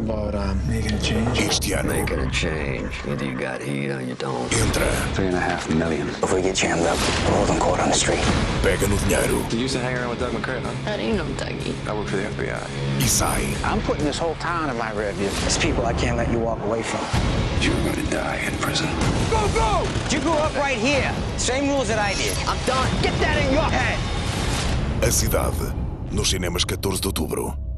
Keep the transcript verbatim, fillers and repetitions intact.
about uh, making a change? Este ano Making a change. Either you got heat or you don't. entra, Three and a half million. If we get jammed up, we'll hold them court on the street. pega no dinheiro You used to hang around with Doug McCrae, huh? That ain't no Dougie. I work for the F B I. e sai. I'm putting this whole town in my rear view. It's people I can't let you walk away from. You're gonna die in prison. Go, go! You grew up right here. Same rules that I did. I'm done. Get that in your head. A cidade, nos cinemas catorze de outubro.